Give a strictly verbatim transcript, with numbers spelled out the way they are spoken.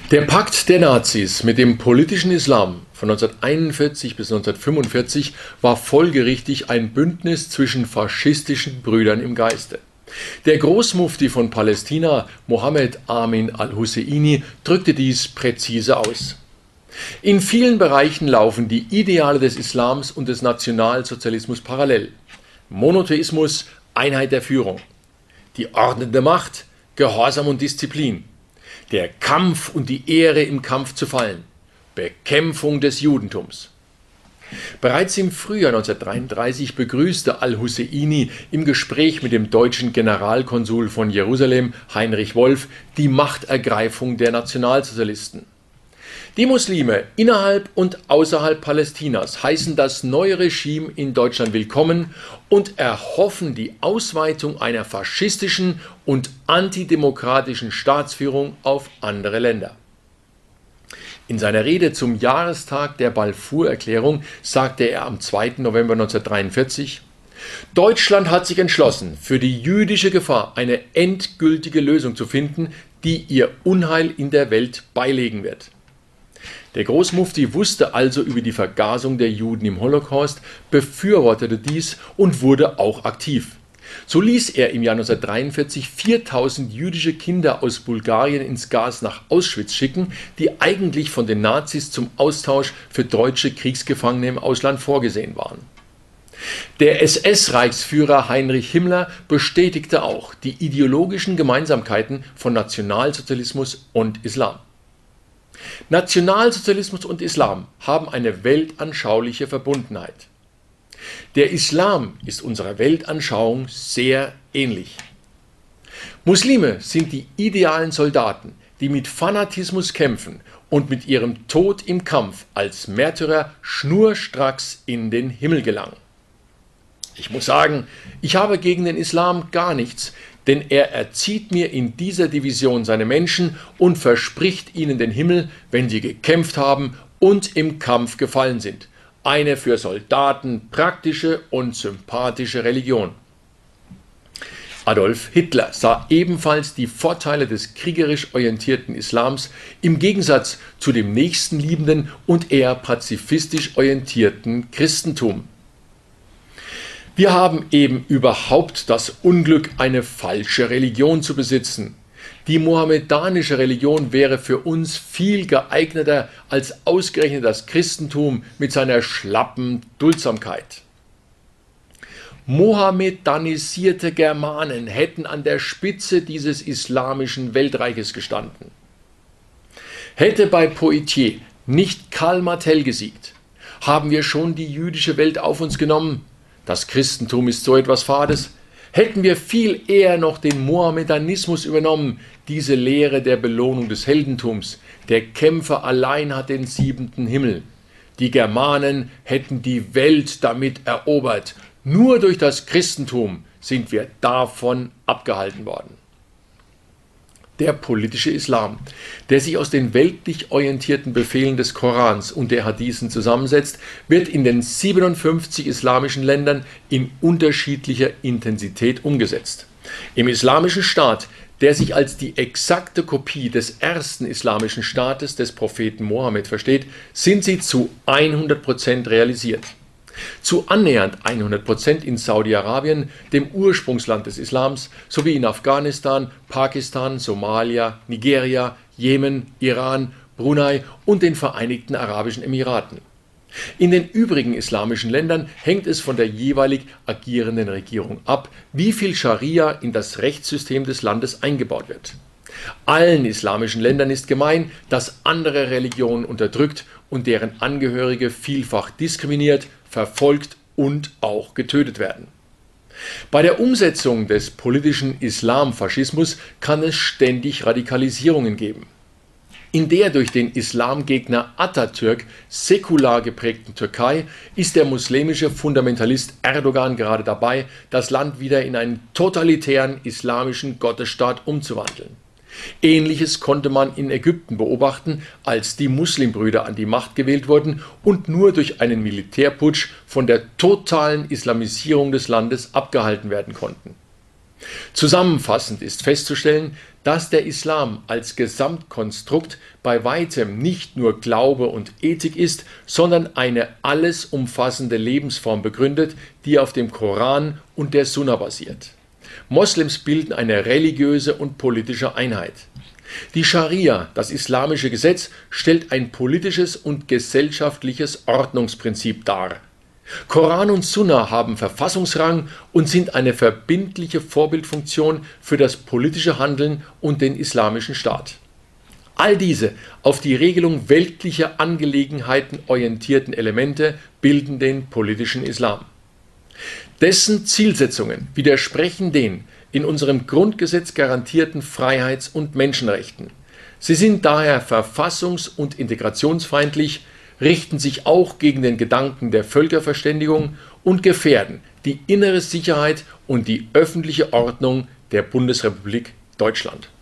Der Pakt der Nazis mit dem politischen Islam von neunzehnhunderteinundvierzig bis neunzehnhundertfünfundvierzig war folgerichtig ein Bündnis zwischen faschistischen Brüdern im Geiste. Der Großmufti von Palästina, Mohammed Amin al-Husseini, drückte dies präzise aus. In vielen Bereichen laufen die Ideale des Islams und des Nationalsozialismus parallel. Monotheismus, Einheit der Führung. Die ordnende Macht, Gehorsam und Disziplin. Der Kampf und die Ehre im Kampf zu fallen. Bekämpfung des Judentums. Bereits im Frühjahr neunzehnhundertdreiunddreißig begrüßte al-Husseini im Gespräch mit dem deutschen Generalkonsul von Jerusalem, Heinrich Wolf, die Machtergreifung der Nationalsozialisten. Die Muslime innerhalb und außerhalb Palästinas heißen das neue Regime in Deutschland willkommen und erhoffen die Ausweitung einer faschistischen und antidemokratischen Staatsführung auf andere Länder. In seiner Rede zum Jahrestag der Balfour-Erklärung sagte er am zweiten November neunzehnhundertdreiundvierzig: Deutschland hat sich entschlossen, für die jüdische Gefahr eine endgültige Lösung zu finden, die ihr Unheil in der Welt beilegen wird. Der Großmufti wusste also über die Vergasung der Juden im Holocaust, befürwortete dies und wurde auch aktiv. So ließ er im Jahr neunzehnhundertdreiundvierzig viertausend jüdische Kinder aus Bulgarien ins Gas nach Auschwitz schicken, die eigentlich von den Nazis zum Austausch für deutsche Kriegsgefangene im Ausland vorgesehen waren. Der S S-Reichsführer Heinrich Himmler bestätigte auch die ideologischen Gemeinsamkeiten von Nationalsozialismus und Islam. Nationalsozialismus und Islam haben eine weltanschauliche Verbundenheit. Der Islam ist unserer Weltanschauung sehr ähnlich. Muslime sind die idealen Soldaten, die mit Fanatismus kämpfen und mit ihrem Tod im Kampf als Märtyrer schnurstracks in den Himmel gelangen. Ich muss sagen, ich habe gegen den Islam gar nichts, denn er erzieht mir in dieser Division seine Menschen und verspricht ihnen den Himmel, wenn sie gekämpft haben und im Kampf gefallen sind. Eine für Soldaten praktische und sympathische Religion. Adolf Hitler sah ebenfalls die Vorteile des kriegerisch orientierten Islams im Gegensatz zu dem nächstenliebenden und eher pazifistisch orientierten Christentum. Wir haben eben überhaupt das Unglück, eine falsche Religion zu besitzen. Die mohammedanische Religion wäre für uns viel geeigneter als ausgerechnet das Christentum mit seiner schlappen Duldsamkeit. Mohammedanisierte Germanen hätten an der Spitze dieses islamischen Weltreiches gestanden. Hätte bei Poitiers nicht Karl Martel gesiegt, haben wir schon die jüdische Welt auf uns genommen. Das Christentum ist so etwas Fades. Hätten wir viel eher noch den Mohammedanismus übernommen, diese Lehre der Belohnung des Heldentums. Der Kämpfer allein hat den siebenten Himmel. Die Germanen hätten die Welt damit erobert. Nur durch das Christentum sind wir davon abgehalten worden. Der politische Islam, der sich aus den weltlich orientierten Befehlen des Korans und der Hadithen zusammensetzt, wird in den siebenundfünfzig islamischen Ländern in unterschiedlicher Intensität umgesetzt. Im islamischen Staat, der sich als die exakte Kopie des ersten islamischen Staates des Propheten Mohammed versteht, sind sie zu hundert Prozent realisiert. Zu annähernd hundert Prozent in Saudi-Arabien, dem Ursprungsland des Islams, sowie in Afghanistan, Pakistan, Somalia, Nigeria, Jemen, Iran, Brunei und den Vereinigten Arabischen Emiraten. In den übrigen islamischen Ländern hängt es von der jeweilig agierenden Regierung ab, wie viel Scharia in das Rechtssystem des Landes eingebaut wird. Allen islamischen Ländern ist gemein, dass andere Religionen unterdrückt und deren Angehörige vielfach diskriminiert, verfolgt und auch getötet werden. Bei der Umsetzung des politischen Islamfaschismus kann es ständig Radikalisierungen geben. In der durch den Islamgegner Atatürk säkular geprägten Türkei ist der muslimische Fundamentalist Erdogan gerade dabei, das Land wieder in einen totalitären islamischen Gottesstaat umzuwandeln. Ähnliches konnte man in Ägypten beobachten, als die Muslimbrüder an die Macht gewählt wurden und nur durch einen Militärputsch von der totalen Islamisierung des Landes abgehalten werden konnten. Zusammenfassend ist festzustellen, dass der Islam als Gesamtkonstrukt bei weitem nicht nur Glaube und Ethik ist, sondern eine alles umfassende Lebensform begründet, die auf dem Koran und der Sunna basiert. Moslems bilden eine religiöse und politische Einheit. Die Scharia, das islamische Gesetz, stellt ein politisches und gesellschaftliches Ordnungsprinzip dar. Koran und Sunna haben Verfassungsrang und sind eine verbindliche Vorbildfunktion für das politische Handeln und den islamischen Staat. All diese auf die Regelung weltlicher Angelegenheiten orientierten Elemente bilden den politischen Islam. Dessen Zielsetzungen widersprechen den in unserem Grundgesetz garantierten Freiheits- und Menschenrechten. Sie sind daher verfassungs- und integrationsfeindlich, richten sich auch gegen den Gedanken der Völkerverständigung und gefährden die innere Sicherheit und die öffentliche Ordnung der Bundesrepublik Deutschland.